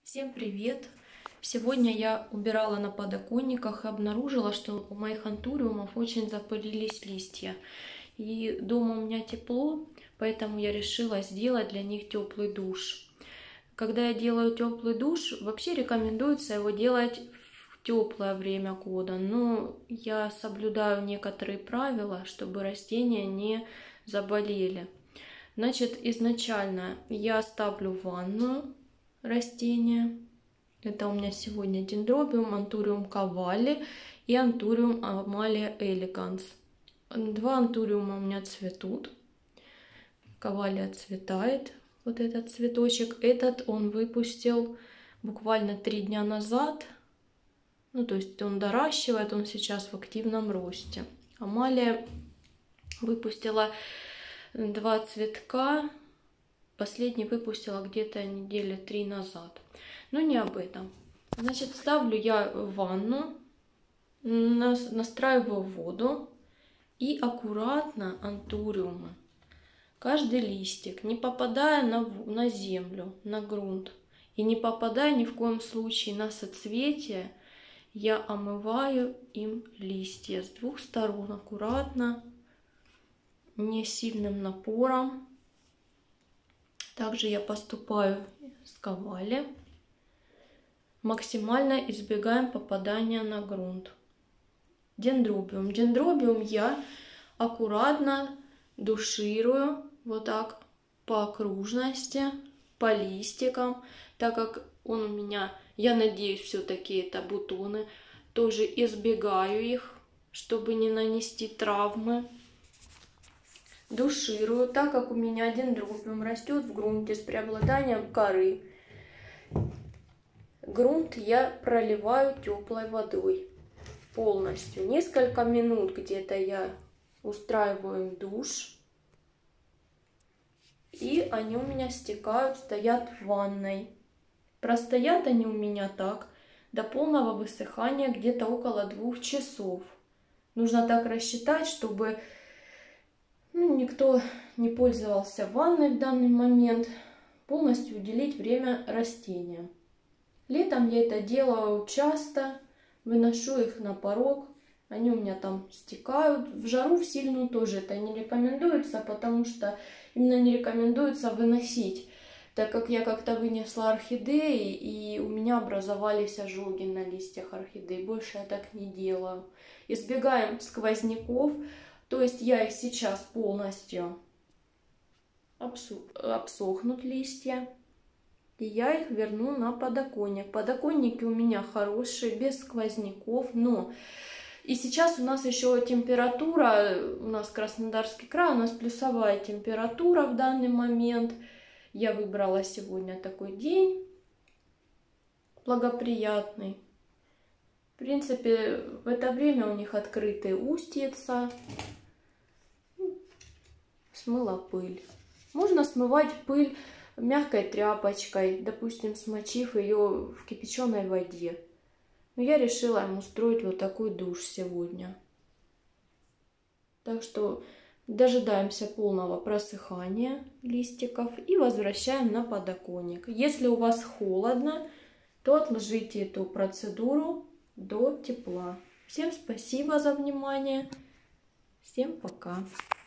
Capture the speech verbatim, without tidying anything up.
Всем привет! Сегодня я убирала на подоконниках и обнаружила, что у моих антуриумов очень запылились листья. И дома у меня тепло, поэтому я решила сделать для них теплый душ. Когда я делаю теплый душ, вообще рекомендуется его делать в теплое время года, но я соблюдаю некоторые правила, чтобы растения не заболели. Значит, изначально я ставлю в ванную растения. Это у меня сегодня дендробиум, антуриум кавали и антуриум амалия элеганс. Два антуриума у меня цветут. Кавалия цветает, вот этот цветочек. Этот он выпустил буквально три дня назад. Ну, то есть он доращивает, он сейчас в активном росте. Амалия выпустила два цветка. Последний выпустила где-то недели три назад. Но не об этом. Значит, ставлю я в ванну, настраиваю воду и аккуратно антуриумы. Каждый листик, не попадая на, на землю, на грунт. И не попадая ни в коем случае на соцветие, я омываю им листья с двух сторон аккуратно, не сильным напором. Также я поступаю с кавали. Максимально избегаем попадания на грунт. Дендробиум. Дендробиум я аккуратно душирую вот так по окружности, по листикам, так как он у меня, я надеюсь, все-таки это бутоны, тоже избегаю их, чтобы не нанести травмы. Душирую, так как у меня дендробиум растет в грунте с преобладанием коры. Грунт я проливаю теплой водой полностью. Несколько минут где-то я устраиваю душ. И они у меня стекают, стоят в ванной. Простоят они у меня так до полного высыхания где-то около двух часов. Нужно так рассчитать, чтобы ну, никто не пользовался ванной в данный момент. Полностью уделить время растениям. Летом я это делаю часто, выношу их на порог, они у меня там стекают. В жару, в сильную тоже это не рекомендуется, потому что именно не рекомендуется выносить, так как я как-то вынесла орхидеи, и у меня образовались ожоги на листьях орхидей. Больше я так не делаю. Избегаем сквозняков, то есть я их сейчас полностью обсохнут листья. И я их верну на подоконник. Подоконники у меня хорошие, без сквозняков. Но и сейчас у нас еще температура, у нас Краснодарский край, у нас плюсовая температура в данный момент. Я выбрала сегодня такой день благоприятный. В принципе, в это время у них открытые устьица. Смыла пыль. Можно смывать пыль мягкой тряпочкой, допустим, смочив ее в кипяченой воде. Но я решила им устроить вот такой душ сегодня. Так что дожидаемся полного просыхания листиков и возвращаем на подоконник. Если у вас холодно, то отложите эту процедуру до тепла. Всем спасибо за внимание. Всем пока.